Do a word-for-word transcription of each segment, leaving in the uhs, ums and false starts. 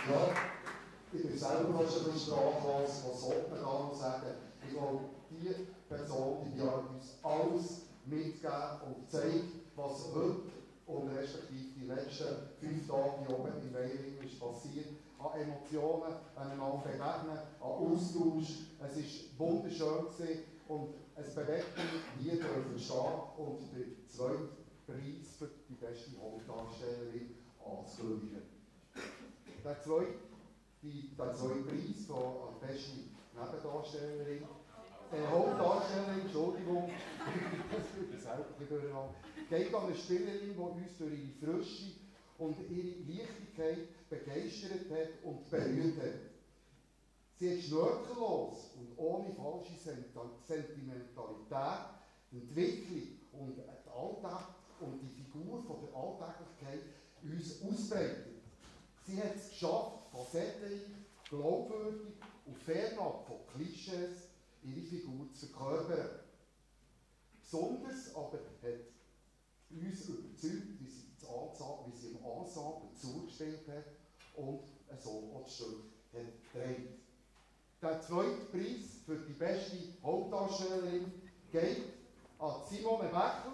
Ja, ich bin selber fast ein bisschen sprachlos, was sollte man da noch sagen? Ich glaube, diese Person, die hat uns alles mitgegeben und zeigt, was heute und respektive die letzten fünf Tage hier oben in Weiling ist passiert. An Emotionen, aneinander begegnen, an Austausch. Es war wunderschön gewesen und es bewegt mich, hier dürfen stehen und den zweiten Preis für die beste Hauptdarstellerin anzukündigen. Der zweite, die, der zweite Preis für die beste Nebendarstellerin, äh, Hauptdarstellerin, Entschuldigung, das wird mir selber ein bisschen durcheinander, geht an eine Spielerin, die uns durch ihre Frische und ihre Leichtigkeit begeistert hat und berührt hat. Sie hat schnörkellos und ohne falsche Sentimentalität die Entwicklung und den Alltag und die Figur von der Alltäglichkeit uns ausbreitet. Sie hat es geschafft, facettenreich, glaubwürdig und fernab von Klischees ihre Figur zu verkörpern. Besonders aber hat uns überzeugt, wie sie, das Ensemble, wie sie im Ensemble zugestellt hat und so auch das Stück hat gedreht. Der zweite Preis für die beste Hauptdarstellerin geht an Simone Bächler.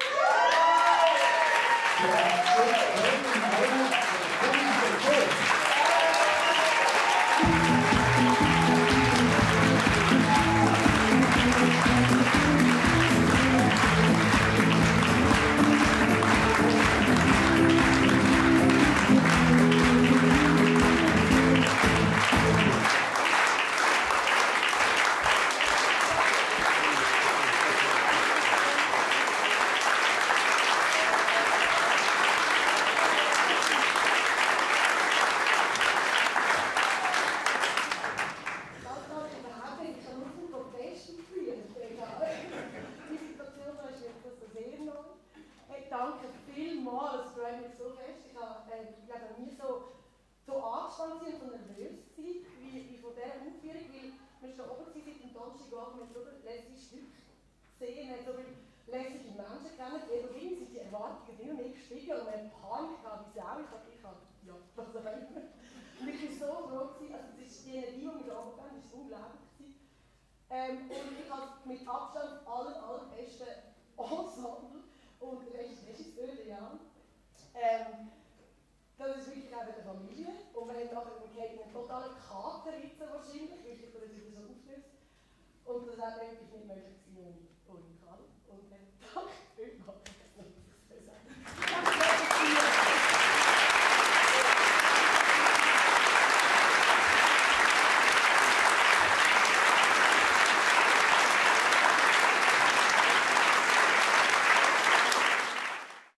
Ähm, und ich habe mit Abstand aller, allerbeste Ensemble und Regisseur, ja. Ähm, das ist wirklich auch eine Familie. Und wir haben nachher in einen totalen Kater wahrscheinlich, weil sich das wieder so auflöst. Und das wäre wirklich nicht möglich gewesen.